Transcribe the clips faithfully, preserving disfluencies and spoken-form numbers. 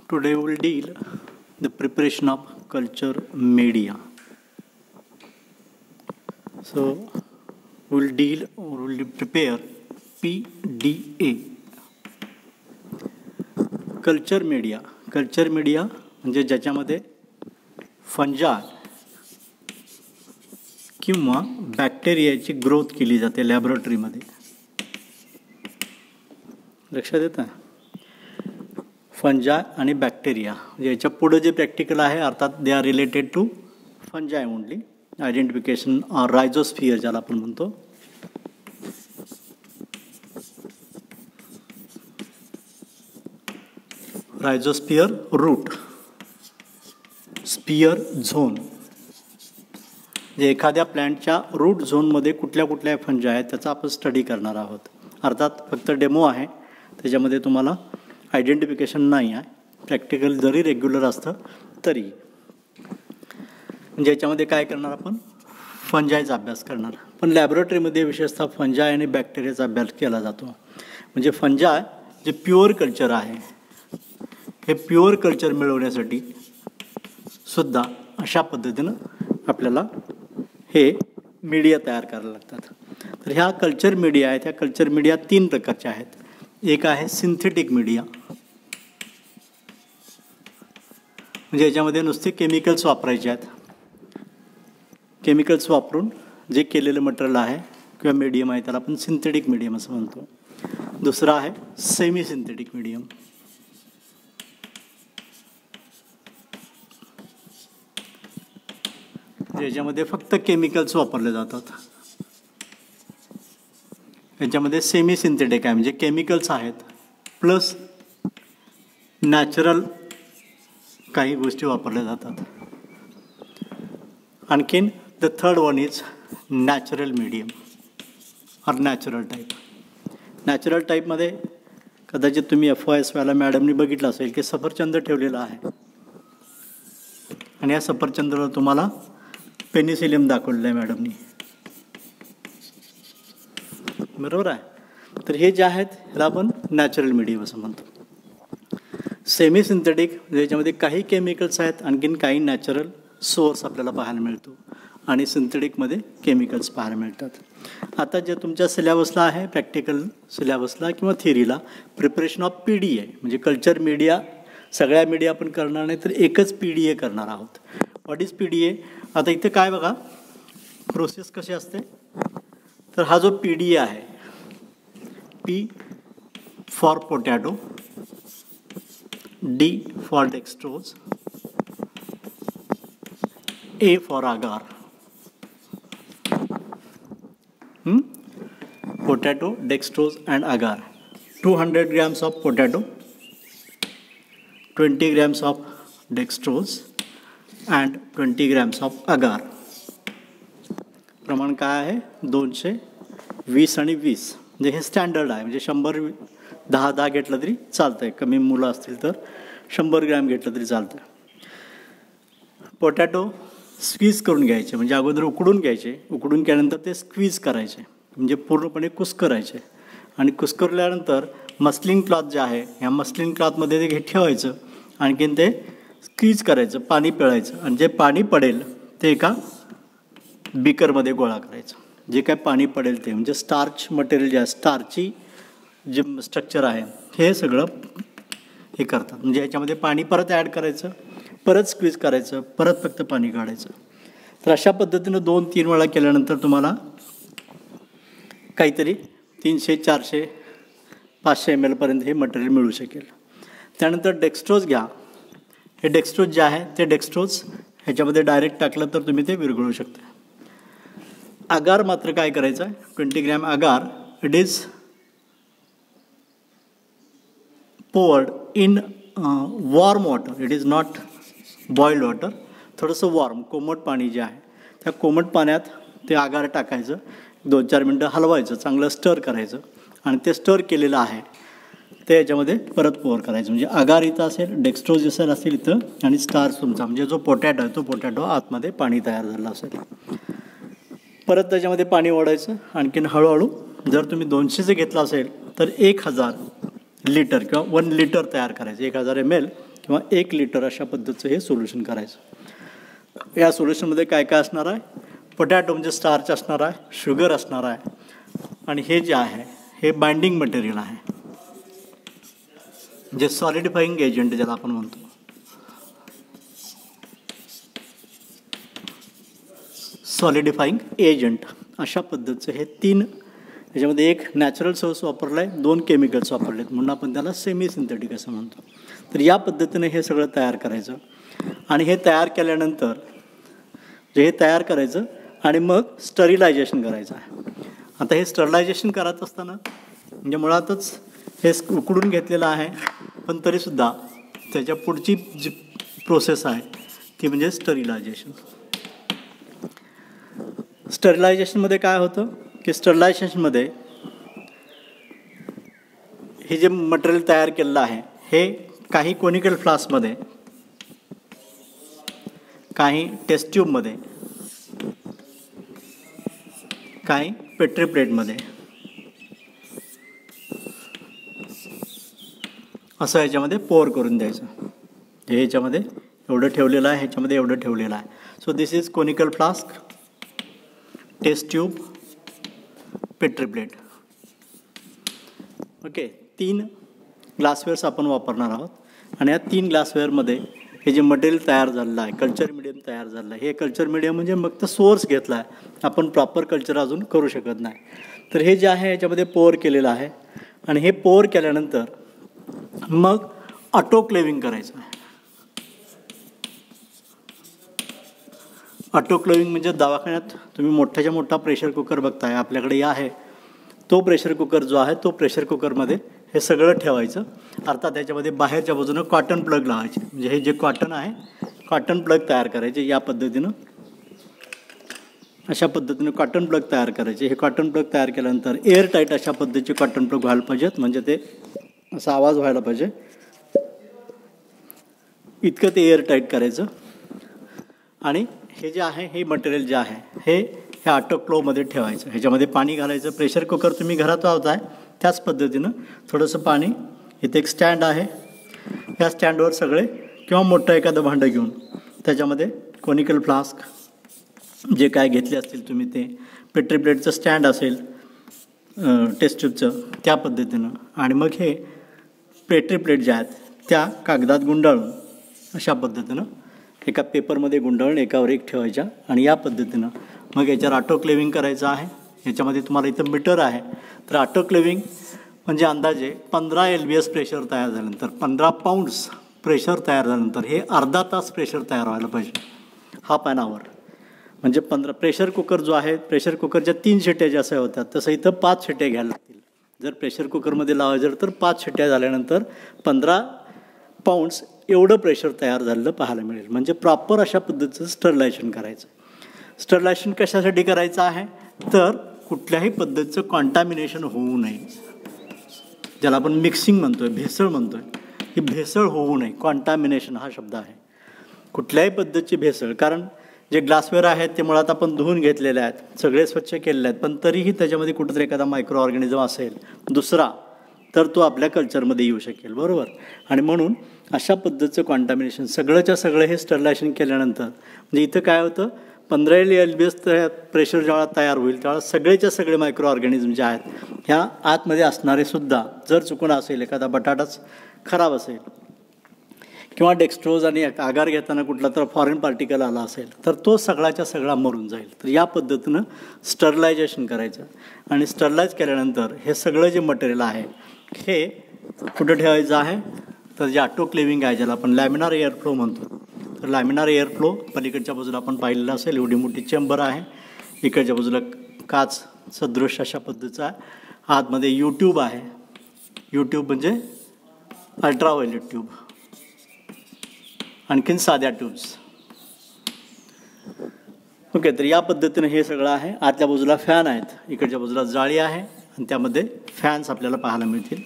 Today we will deal the preparation of culture media. So we will deal or we will prepare P D A. Culture media culture media म्हणजे ज्याच्यामध्ये फंजाय किंवा बॅक्टेरियाची growth केली जाते लॅबोरेटरीमध्ये. लक्षात येतं फंजाय आणि bacteria याच्या पुढे जे प्रॅक्टिकल आहे अर्थात they are related to fungi only. Identification or rhizosphere ज्याला आपण म्हणतो. रायझोस्फियर रूट स्पियर झोन जे एखाद्या प्लॅन्टच्या रूट झोनमध्ये कुठल्या कुठल्या फंजाय आहेत त्याचा आपण स्टडी करणार आहोत. अर्थात फक्त डेमो आहे, त्याच्यामध्ये तुम्हाला आयडेंटिफिकेशन नाही आहे. प्रॅक्टिकल जरी रेग्युलर असतं तरी म्हणजे याच्यामध्ये काय करणार आपण फंजायचा अभ्यास करणार. पण लॅबोरेटरीमध्ये विशेषतः फंजाय आणि बॅक्टेरियाचा अभ्यास केला जातो. म्हणजे फंजाय जे प्युअर कल्चर आहे हे प्युअर कल्चर मिळवण्यासाठी सुद्धा अशा पद्धतीनं आपल्याला हे मीडिया तयार करायला लागतात. तर ह्या कल्चर मीडिया आहेत. ह्या कल्चर मीडिया तीन प्रकारच्या आहेत. एक आहे सिंथेटिक मीडिया म्हणजे याच्यामध्ये नुसते केमिकल्स वापरायचे आहेत. केमिकल्स वापरून जे केलेलं मटेरियल आहे किंवा मीडियम आहे त्याला आपण सिंथेटिक मीडियम असं म्हणतो. दुसरा आहे सेमी सिंथेटिक मीडियम. याच्यामध्ये फक्त केमिकल्स वापरले जातात. याच्यामध्ये सेमी सिंथेटिक आहे म्हणजे केमिकल्स आहेत प्लस नॅचरल काही गोष्टी वापरल्या जातात. आणखीन the third one is natural medium और नॅचरल टाईप. नॅचरल टाईपमध्ये कदाचित तुम्ही एफ वाय एस वायला मॅडमनी बघितलं असेल की सफरचंद ठेवलेला आहे आणि या सफरचंदाला तुम्हाला पेनिसिलियम दाखवलेलं आहे मॅडमनी, बरोबर आहे. तर हे जे आहेत ह्याला आपण नॅचरल मीडियम असं म्हणतो. सेमी सिंथेटिक याच्यामध्ये काही केमिकल्स आहेत आणखीन काही नॅचरल सोर्स आपल्याला पाहायला मिळतो आणि सिंथेटिकमध्ये केमिकल्स पाहायला मिळतात. आता जे तुमच्या सिलेबसला आहे प्रॅक्टिकल सिलेबसला किंवा थिअरीला preparation of P D A म्हणजे कल्चर मीडिया सगळ्या मीडिया आपण करणार नाही तर एकच पी डी ए करणार आहोत. What is P D A? आता इथे काय बघा प्रोसेस कशी असते. तर हा जो पी डी ए आहे P for potato, D for dextrose, A for agar. Potato, dextrose and agar. Two hundred grams of potato, twenty grams of dextrose and twenty grams of agar. प्रमाण काय आहे दोनशे वीस आणि वीस म्हणजे हे स्टँडर्ड आहे. म्हणजे शंभर दहा दहा घेतलं तरी चालतं आहे. कमी मुलं असतील तर शंभर ग्रॅम घेतलं तरी चालतं. पोटॅटो स्क्वीज करून घ्यायचे म्हणजे अगोदर उकडून घ्यायचे. उकडून केल्यानंतर ते स्क्वीज करायचे म्हणजे पूर्णपणे कुस्करायचे आणि कुस्करल्यानंतर मस्लिन क्लॉथ जे आहे ह्या मस्लिन क्लॉथमध्ये ते घे ठेवायचं. आणखीन ते स्क्वीज करायचं, पाणी पिळायचं आणि जे पाणी पडेल ते एका बिकरमध्ये गोळा करायचं. जे काय पाणी पडेल ते म्हणजे स्टार्च मटेरियल जे आहे स्टार्ची जे स्ट्रक्चर आहे हे सगळं हे करतात. म्हणजे याच्यामध्ये पाणी परत ॲड करायचं, परत स्क्वीज करायचं, परत फक्त पाणी काढायचं. तर अशा पद्धतीनं दोन तीन वेळा केल्यानंतर तुम्हाला काहीतरी तीनशे चारशे पाचशे एम एलपर्यंत हे मटेरियल मिळू शकेल. त्यानंतर डेक्स्ट्रोज घ्या. हे डेक्स्ट्रोज जे आहे ते डेक्स्ट्रोज ह्याच्यामध्ये डायरेक्ट टाकलं तर तुम्ही ते विरघळू शकता. आगार मात्र काय करायचं आहे twenty gram agar it is poured in warm water. It is not boiled water. थोडंसं वॉर्म कोमट पाणी जे आहे त्या कोमट पाण्यात ते आगार टाकायचं. दोन चार मिनटं हलवायचं, चांगलं स्टर करायचं आणि ते स्टर केलेलं आहे ते याच्यामध्ये परत पोअर करायचं. म्हणजे आगार इथं असेल, डेक्स्ट्रोज असेल असेल इथं आणि स्टार्च तुमचा म्हणजे जो पोटॅटो आहे तो पोटॅटो आतमध्ये पाणी तयार झालं असेल. परत त्याच्यामध्ये पाणी ओढायचं. आणखीन हळूहळू जर तुम्ही दोनशेचं घेतलं असेल तर एक हजार लिटर किंवा वन लिटर तयार करायचं. एक हजार एम एल किंवा एक लिटर अशा पद्धतीचं हे सोल्युशन करायचं. या सोल्युशनमध्ये काय काय असणार आहे? पोटॅटो म्हणजे स्टार्च असणार आहे, शुगर असणार आहे, आणि हे जे आहे हे बाइंडिंग मटेरियल आहे, जे सॉलिडिफाईंग एजंट ज्याला आपण म्हणतो. सॉलिडिफाईंग एजंट अशा पद्धतीचं हे तीन, याच्यामध्ये एक नॅचरल सोर्स वापरला आहे, दोन केमिकल्स वापरले आहेत, म्हणून आपण त्याला सेमी सिंथेटिक असं म्हणतो. तर या पद्धतीने हे सगळं तयार करायचं, आणि हे तयार केल्यानंतर जे हे तयार करायचं आणि मग स्टरिलायझेशन करायचं आहे. आता हे स्टरिलायझेशन करत असताना म्हणजे मुळातच हे उकडून घेतलेलं आहे, पण तरीसुद्धा त्याच्या पुढची जी प्रोसेस आहे ती म्हणजे स्टरिलायझेशन. स्टरिलायझेशनमध्ये काय होतं की स्टरिलायझेशनमध्ये हे जे मटेरियल तयार केलेलं आहे हे काही कोनिकल फ्लास्कमध्ये, काही टेस्ट ट्यूबमध्ये, काही पेट्री प्लेटमध्ये असं ह्याच्यामध्ये पोअर करून द्यायचं. हे ह्याच्यामध्ये एवढं ठेवलेलं आहे, ह्याच्यामध्ये एवढं ठेवलेलं आहे. So this is conical flask, test tube, petri plate. Okay, तीन ग्लासवेअर्स आपण वापरणार आहोत, आणि या तीन ग्लासवेअरमध्ये हे जे मटेरियल तयार झालेलं आहे, कल्चर मीडियम तयार झालेलं आहे. हे कल्चर मीडियम म्हणजे मग तर सोर्स घेतला आहे, आपण प्रॉपर कल्चर अजून करू शकत नाही. तर हे जे आहे याच्यामध्ये पोअर केलेलं आहे, आणि हे पोअर केल्यानंतर मग ऑटोक्लेविंग करायचं आहे. ऑटोक्लेविंग म्हणजे दवाखान्यात तुम्ही मोठ्याच्या मोठा प्रेशर कुकर बघताय, आपल्याकडे या आहे तो प्रेशर कुकर जो आहे तो प्रेशर कुकरमध्ये हे सगळं ठेवायचं. अर्थात त्याच्यामध्ये बाहेरच्या बाजूनं कॉटन प्लग लावायचे, म्हणजे हे जे कॉटन आहे कॉटन प्लग तयार करायचे. या पद्धतीनं अशा पद्धतीनं कॉटन प्लग तयार करायचे. हे कॉटन प्लग तयार केल्यानंतर एअर टाईट अशा पद्धतीचे कॉटन प्लग व्हायला पाहिजेत, म्हणजे ते असा आवाज व्हायला पाहिजे इतकं ते एअर टाईट करायचं. आणि हे जे आहे हे मटेरियल जे आहे हे ह्या ऑटोक्लेवमध्ये ठेवायचं. ह्याच्यामध्ये पाणी घालायचं. प्रेशर कुकर तुम्ही घरात लावताय त्याच पद्धतीनं थोडंसं पाणी, इथे एक स्टँड आहे, या स्टँडवर सगळे किंवा मोठं एखादं भांडं घेऊन त्याच्यामध्ये कोनिकल फ्लास्क जे काय घेतले असतील तुम्ही, ते पेट्री प्लेटचं स्टँड असेल टेस्ट ट्यूबचं त्या पद्धतीनं, आणि मग हे पेट्री प्लेट ज्या आहेत त्या कागदात गुंडाळून अशा पद्धतीनं एका पेपरमध्ये गुंडाळून एकावर एक ठेवायच्या, आणि या पद्धतीनं मग याच्यावर ऑटोक्लेविंग करायचं आहे. याच्यामध्ये तुम्हाला इथं मीटर आहे. तर ऑटोक्लेविंग म्हणजे अंदाजे पंधरा एल बी एस प्रेशर तयार झाल्यानंतर, पंधरा पाऊंड्स प्रेशर तयार झाल्यानंतर हे अर्धा तास प्रेशर तयार व्हायला पाहिजे, हाफ ॲन आवर. म्हणजे पंधरा प्रेशर कुकर जो आहे, प्रेशर कुकरच्या तीन शिट्ट्या जसं होत्या तसं इथं पाच शिट्ट्या घ्यायला लागतील. जर प्रेशर कुकरमध्ये लावायचं तर पाच शिट्ट्या झाल्यानंतर पंधरा पाऊंड्स एवढं प्रेशर तयार झालेलं पाहायला मिळेल. म्हणजे प्रॉपर अशा पद्धतीचं स्टरिलायझेशन करायचं. स्टरिलायझेशन कशासाठी करायचं आहे तर कुठल्याही पद्धतीचं कॉन्टॅमिनेशन होऊ नये, ज्याला आपण मिक्सिंग म्हणतोय, भेसळ म्हणतोय, ही भेसळ होऊ नये. कॉन्टॅमिनेशन हा शब्द आहे, कुठल्याही पद्धतीची भेसळ. कारण जे ग्लासवेअर आहेत ते मुळात आपण धुवून घेतलेले आहेत, सगळे स्वच्छ केलेले आहेत, पण तरीही त्याच्यामध्ये कुठंतरी एखादा मायक्रो ऑर्गॅनिझम असेल दुसरा तर तो आपल्या कल्चरमध्ये येऊ शकेल, बरोबर. आणि म्हणून अशा पद्धतीचं कॉन्टॅमिनेशन सगळंच्या सगळं हे स्टरिलायझेशन केल्यानंतर म्हणजे इथं काय होतं, पंधरा एल बी एस प्रेशर जेव्हा तयार होईल तेव्हा सगळेच्या सगळे मायक्रो ऑर्गॅनिझम जे आहेत ह्या आतमध्ये असणारे सुद्धा, जर चुकून असेल एखादा बटाटाच खराब असेल किंवा डेक्स्ट्रोज आणि आगार घेताना कुठला तर फॉरेन पार्टिकल आला असेल तर तो सगळाच्या सगळा मरून जाईल. तर या पद्धतीनं स्टरिलायझेशन करायचं. आणि स्टरिलाइज केल्यानंतर हे सगळं जे मटेरियल आहे हे कुठं ठेवायचं आहे तर जे ऑटोक्लेविंग आहे, ज्याला आपण लॅमिनार एअर फ्लो म्हणतो, तर लॅमिनार एअर फ्लो पलीकडच्या बाजूला आपण पाहिलेलं असेल, एवढी मोठी चेंबर आहे, इकडच्या बाजूला काच सदृश अशा पद्धतीचा आहे, आतमध्ये यूट्यूब आहे. यूट्यूब म्हणजे अल्ट्राव्हायोलेट ट्यूब, आणखीन साध्या ट्यूब्स. ओके, तर या पद्धतीनं हे सगळं आहे. आतल्या बाजूला फॅन आहेत, इकडच्या बाजूला जाळी आहे, आणि त्यामध्ये फॅन्स आपल्याला पाहायला मिळतील.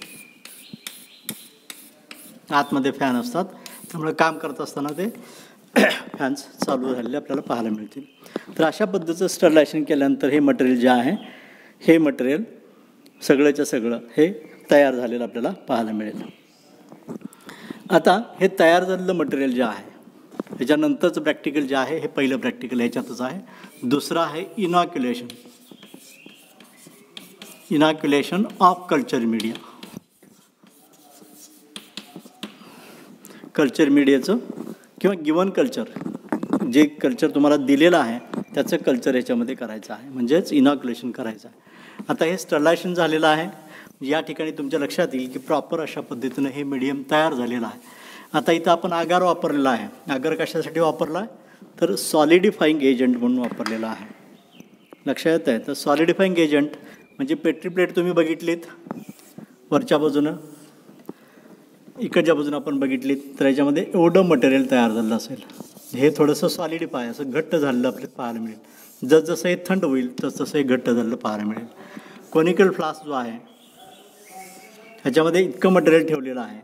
आतमध्ये फॅन असतात, त्यामुळे काम करत असताना ते फॅन्स चालू झालेले आपल्याला पाहायला मिळतील. तर अशा पद्धतीचं स्टरिलायझेशन केल्यानंतर हे मटेरियल जे आहे हे मटेरियल सगळंच्या सगळं हे तयार झालेलं आपल्याला पाहायला मिळेल. आता हे तयार झालेलं मटेरियल जे आहे ह्याच्यानंतरचं प्रॅक्टिकल जे आहे हे पहिलं प्रॅक्टिकल ह्याच्यातच आहे. दुसरं आहे inoculation. Inoculation of culture media. Culture मीडियाचं किंवा गिवन कल्चर जे कल्चर तुम्हाला दिलेलं आहे त्याचं कल्चर ह्याच्यामध्ये करायचं आहे, म्हणजेच इनॉक्युलेशन करायचं आहे. आता हे स्टरलायझेशन झालेलं आहे. या ठिकाणी तुमच्या लक्षात येईल की प्रॉपर अशा पद्धतीनं हे मीडियम तयार झालेलं आहे. आता इथं आपण आगार वापरलेला आहे. आगार कशासाठी वापरला आहे तर सॉलिडिफाईंग एजंट म्हणून वापरलेला आहे. लक्षात येत आहे. तर सॉलिडिफाईंग एजंट म्हणजे पेट्री प्लेट तुम्ही बघितलीत वरच्या बाजूनं, इकडच्या बाजूनं आपण बघितलीत तर याच्यामध्ये एवढं मटेरियल तयार झालं असेल. हे थोडंसं सॉलिडिफाय असं घट्ट झालेलं आपल्याला पाहायला मिळेल. जसजसं हे थंड होईल तसतसं हे घट्ट झालेलं पाहायला मिळेल. कोनिकल फ्लास्क जो आहे ह्याच्यामध्ये इतकं मटेरियल ठेवलेलं आहे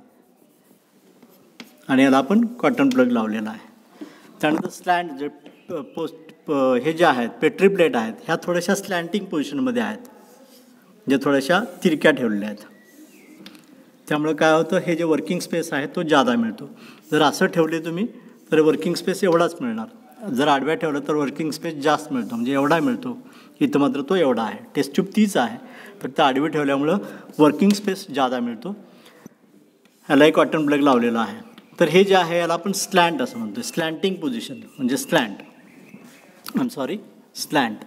आणि याला आपण कॉटन प्लग लावलेला आहे. त्यानंतर स्लँड जे पोस्ट हे जे आहेत पेट्री प्लेट आहेत ह्या थोड्याशा स्लँटिंग पोझिशनमध्ये आहेत, जे थोड्याशा तिरक्या ठेवलेल्या आहेत. त्यामुळे काय होतं हे जे वर्किंग स्पेस आहे तो जादा मिळतो. जर असं ठेवले तुम्ही तर वर्किंग स्पेस एवढाच मिळणार. जर आडव्या ठेवलं तर वर्किंग स्पेस जास्त मिळतो, म्हणजे एवढा मिळतो. इथं मात्र तो एवढा आहे. टेस्ट ट्यूब तीच आहे, फक्त आडवी ठेवल्यामुळं वर्किंग स्पेस जादा मिळतो. ह्यालाही कॉटन प्लग लावलेला आहे. तर हे जे आहे याला आपण स्लँट असं म्हणतो. स्लँटिंग पोझिशन म्हणजे slant I am sorry slant.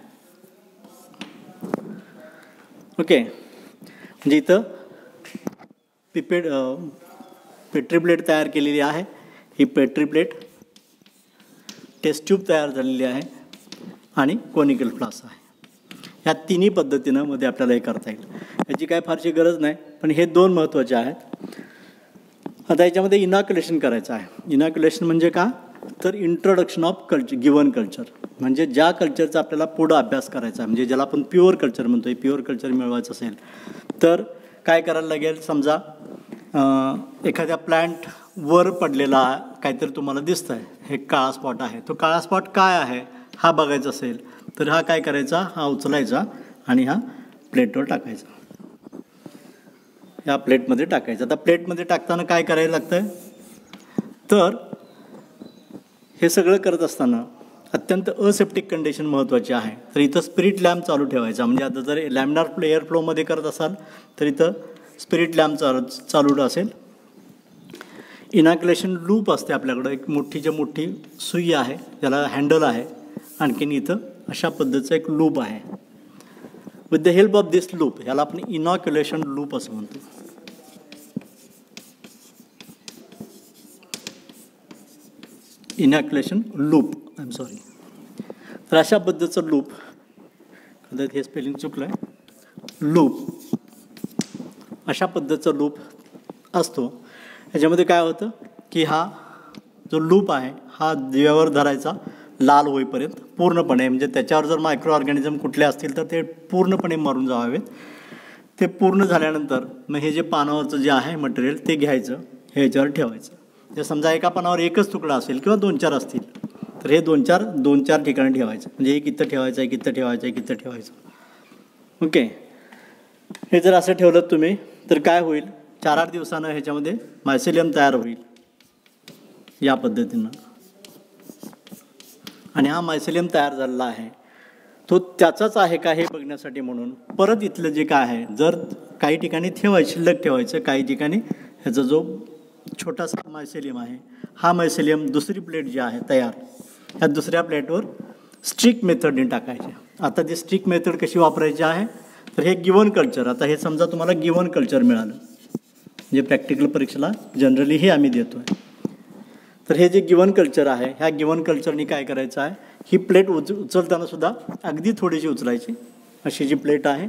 Okay, म्हणजे इथं पिपेट पेट्री प्लेट तयार केलेली आहे. ही पेट्री प्लेट टेस्ट ट्यूब तयार झालेली आहे आणि कोनिकल फ्लास्क आहे. ह्या तिन्ही पद्धतीनं मध्ये आपल्याला हे करता येईल. याची काय फारशी गरज नाही, पण हे दोन महत्त्वाचे आहेत. आता याच्यामध्ये इनॉक्युलेशन करायचं आहे. इनॉक्युलेशन म्हणजे का तर introduction of culture given culture, म्हणजे ज्या कल्चरचा आपल्याला पुढं अभ्यास करायचा आहे, म्हणजे ज्याला आपण प्युअर कल्चर म्हणतो आहे. प्युअर कल्चर मिळवायचं असेल तर काय करायला लागेल. समजा एखाद्या प्लांट वर पडलेला काहीतरी तुम्हाला दिसतं आहे, हे काळा स्पॉट आहे. तो काळा स्पॉट काय आहे हा बघायचा असेल तर हा काय करायचा, हा उचलायचा आणि हा प्लेटवर टाकायचा. या प्लेटमध्ये टाकायचं. आता प्लेटमध्ये टाकताना काय करायला लागतं आहे तर हे सगळं करत असताना अत्यंत असेप्टिक कंडिशन महत्त्वाची आहे. तर इथं स्पिरिट लॅम्प चालू ठेवायचा. म्हणजे आता जर लॅमिनार एअर फ्लोमध्ये करत असाल तर इथं स्पिरिट लॅम्प चालू चालू असेल. इनॉक्युलेशन लूप असते आपल्याकडं, एक मोठीच्या मोठी सुई आहे, त्याला हँडल आहे. आणखीन इथं अशा पद्धतीचं एक लूप आहे. With the help of this loop ह्याला आपण इनॉक्युलेशन लूप असं म्हणतो. Inoculation loop I am sorry. तर अशा पद्धतीचं लूप, कदाचित हे स्पेलिंग चुकलं आहे, लूप अशा पद्धतीचा लूप असतो. ह्याच्यामध्ये काय होतं की हा जो लूप आहे हा दिव्यावर धरायचा लाल होईपर्यंत पूर्णपणे, म्हणजे त्याच्यावर जर मायक्रो ऑर्गॅनिझम कुठले असतील तर ते पूर्णपणे मरून जावावेत. ते पूर्ण झाल्यानंतर मग हे जे पानावरचं जे आहे मटेरियल ते घ्यायचं, हे ह्याच्यावर ठेवायचं. जे समजा एका पानावर एकच तुकडा असेल किंवा दोन चार असतील तर हे दोन चार दोन चार ठिकाणी ठेवायचं. म्हणजे एक इथं ठेवायचं, एक इथं ठेवायचं, एक इथं ठेवायचं. ओके, हे जर असं ठेवलं तुम्ही तर काय होईल, चार आठ दिवसानं ह्याच्यामध्ये मायसेलियम तयार होईल या पद्धतीनं. आणि हा मायसेलियम तयार झालेला आहे तो त्याचाच आहे का हे बघण्यासाठी म्हणून परत इथलं जे काय आहे जर काही ठिकाणी ठेवायचं, शिल्लक ठेवायचं, काही ठिकाणी ह्याचा जो छोटासा मायसेलियम आहे हा मायसेलियम दुसरी प्लेट जी आहे तयार, ह्या दुसऱ्या प्लेटवर स्ट्रिक मेथडने टाकायचे. आता ती स्ट्रिक मेथड कशी वापरायची आहे तर हे गिवन कल्चर, आता हे समजा तुम्हाला गिवन कल्चर मिळालं, म्हणजे प्रॅक्टिकल परीक्षेला जनरली हे आम्ही देतो आहे. तर हे जे गिवन कल्चर आहे ह्या गिवन कल्चरनी काय करायचं आहे, ही प्लेट उच उचलताना सुद्धा अगदी थोडीशी उचलायची. अशी जी प्लेट आहे,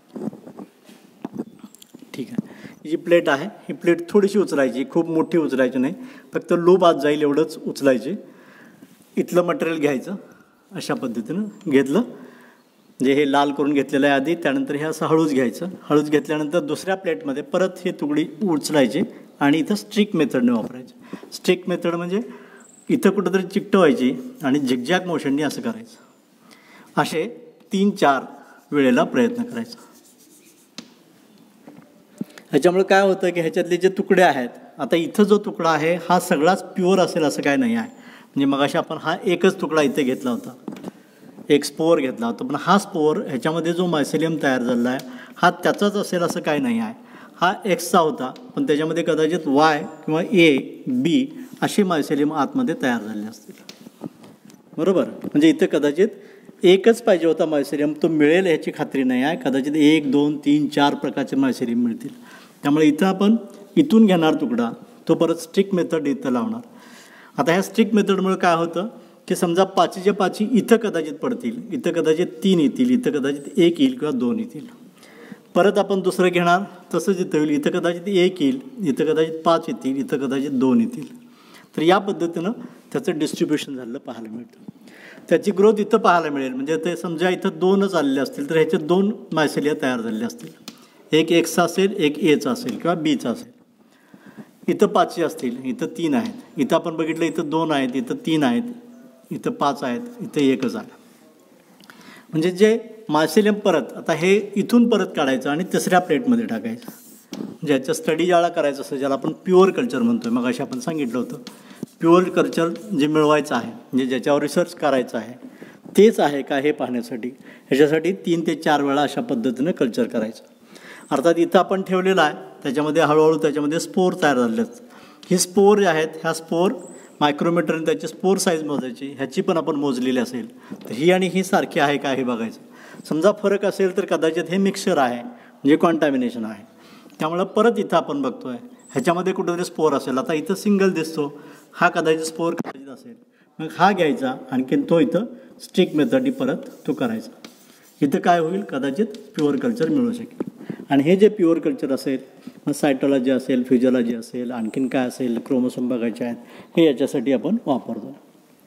ठीक आहे, ही जी प्लेट आहे ही प्लेट थोडीशी उचलायची, खूप मोठी उचलायची नाही, फक्त लूप आत जाईल एवढंच उचलायची. इथलं मटेरियल घ्यायचं, अशा पद्धतीनं घेतलं, म्हणजे हे लाल करून घेतलेलं आहे आधी, त्यानंतर हे असं हळूच घ्यायचं. हळूच घेतल्यानंतर दुसऱ्या प्लेटमध्ये परत हे तुकडी उचलायची आणि इथं स्ट्रिक मेथडने वापरायची. स्ट्रिक मेथड म्हणजे इथं कुठंतरी चिकटवायची आणि झिगझॅग मोशनने असं करायचं. असे तीन चार वेळेला प्रयत्न करायचा. ह्याच्यामुळे काय होतं की ह्याच्यातले जे तुकडे आहेत, आता इथं जो तुकडा आहे हा सगळाच प्युअर असेल असं काय नाही आहे. म्हणजे मगाशी आपण हा एकच तुकडा इथे घेतला होता, एक स्पोअर घेतला होता, पण हा स्पोअर ह्याच्यामध्ये जो मायसेलियम तयार झालेला आहे हा त्याचाच असेल असं काय नाही आहे. हा एक्सचा होता, पण त्याच्यामध्ये कदाचित वाय किंवा ए बी असे मायसेलियम आतमध्ये तयार झाले असतील. बरोबर, म्हणजे इथे कदाचित एकच पाहिजे होता मायसेलियम, तो मिळेल ह्याची खात्री नाही आहे. कदाचित एक दोन तीन चार प्रकारचे मायसेलियम मिळतील. त्यामुळे इथं आपण इथून घेणार तुकडा, तो परत स्ट्रिक मेथड इथं लावणार. आता ह्या स्ट्रिक मेथडमुळे काय होतं की समजा पाचीच्या पाची इथं कदाचित पडतील, इथं कदाचित तीन येतील, इथं कदाचित एक येईल किंवा दोन येतील. परत आपण दुसरं घेणार, तसंच इथं होईल, इथं कदाचित एक येईल, इथं कदाचित पाच येतील, इथं कदाचित दोन येतील. तर या पद्धतीनं त्याचं डिस्ट्रीब्युशन झालेलं पाहायला मिळतं. त्याची ग्रोथ इथं पाहायला मिळेल. म्हणजे ते समजा इथं दोनच आलेले असतील तर ह्याचे दोन मायसेलिया तयार झालेले असतील. एक एक्सचा असेल, एक एचा असेल किंवा बीचा असेल. इथं पाचशे असतील, इथं तीन आहेत, इथं आपण बघितलं इथं दोन आहेत, इथं तीन आहेत, इथं पाच आहेत, इथं एकच आहे. म्हणजे जे मायसेलियम परत आता हे इथून परत काढायचं आणि तिसऱ्या प्लेटमध्ये टाकायचं. ज्याचा स्टडी ज्याला करायचं असतं, ज्याला आपण प्युअर कल्चर म्हणतो आहे, मग अशी आपण सांगितलं होतं प्युअर कल्चर जे मिळवायचं आहे, म्हणजे ज्याच्यावर रिसर्च करायचं आहे तेच आहे का हे पाहण्यासाठी ह्याच्यासाठी तीन ते चार वेळा अशा पद्धतीनं कल्चर करायचं. अर्थात इथं आपण ठेवलेलं आहे, त्याच्यामध्ये हळूहळू त्याच्यामध्ये स्पोर तयार झाले आहेत. ही स्पोर जे आहेत ह्या स्पोर मायक्रोमीटरने त्याची स्पोर साईज मोजायची, ह्याची पण आपण मोजलेली असेल तर ही आणि ही सारखी आहे का हे बघायचं. समजा फरक असेल तर कदाचित हे मिक्सचर आहे, म्हणजे कॉन्टॅमिनेशन आहे. त्यामुळं परत इथं आपण बघतो आहे ह्याच्यामध्ये कुठेतरी स्पोर असेल. आता इथं सिंगल दिसतो, हा कदाचित स्पोर कदाचित असेल, मग हा घ्यायचा आणखीन तो इथं स्ट्रिक मेथडनी परत तो करायचा. इथं काय होईल, कदाचित प्युअर कल्चर मिळू शकेल. आणि हे जे प्युअर कल्चर असेल, मग सायटॉलॉजी असेल, फिजिओलॉजी असेल, आणखीन काय असेल, क्रोमोसोम बघायचे आहेत, हे याच्यासाठी आपण वापरतो.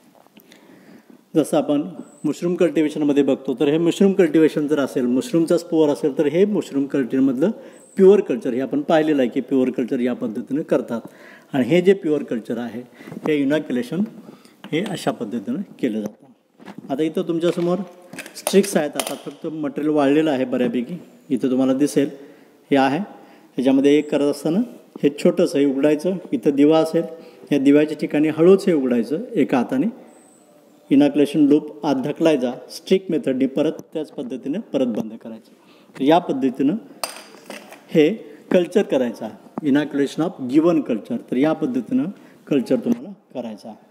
जसं आपण मशरूम कल्टिवेशनमध्ये बघतो तर हे मशरूम कल्टिवेशन जर असेल, मशरूमचा स्पोअर असेल तर हे मशरूम कल्टिवेशनमधलं प्युअर कल्चर हे आपण पाहिलेलं आहे की प्युअर कल्चर या पद्धतीनं करतात. आणि हे जे प्युअर कल्चर आहे हे इनॉक्युलेशन हे अशा पद्धतीनं केलं जातं. आता इथं तुमच्यासमोर स्ट्रिक्स आहेत. आता फक्त मटेरियल वाळलेलं आहे बऱ्यापैकी, इथं तुम्हाला दिसेल हे आहे. ह्याच्यामध्ये एक करत असताना हे छोटंसं हे उघडायचं, इथं दिवा असेल, या दिव्याच्या ठिकाणी हळूच हे उघडायचं एका हाताने, इनॉक्युलेशन लूप आत ढकलायचा, स्ट्रिक मेथडनी परत त्याच पद्धतीने परत बंद करायचं. तर या पद्धतीनं हे कल्चर करायचं आहे, इनॉक्युलेशन ऑफ गिवन कल्चर. तर या पद्धतीनं कल्चर तुम्हाला करायचं आहे.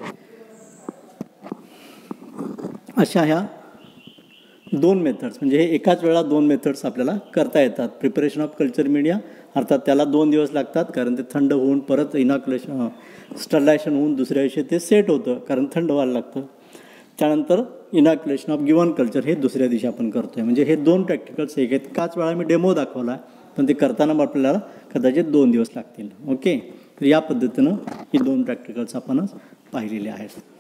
अशा ह्या दोन मेथड्स, म्हणजे हे एकाच वेळा दोन मेथड्स आपल्याला करता येतात. प्रिपरेशन ऑफ कल्चर मीडिया अर्थात त्याला दोन दिवस लागतात, कारण ते थंड होऊन परत इनॉक्युलेशन स्टरलायशन होऊन दुसऱ्या दिवशी ते सेट होतं, कारण थंड व्हायला लागतं. त्यानंतर इनॉक्युलेशन ऑफ गिवन कल्चर हे दुसऱ्या दिवशी आपण करतो आहे. म्हणजे हे दोन प्रॅक्टिकल्स एक आहेत. एकाच वेळा मी डेमो दाखवला आहे, पण ते करताना आपल्याला कदाचित दोन दिवस लागतील. ओके, तर या पद्धतीनं ही दोन प्रॅक्टिकल्स आपणच पाहिलेले आहेत.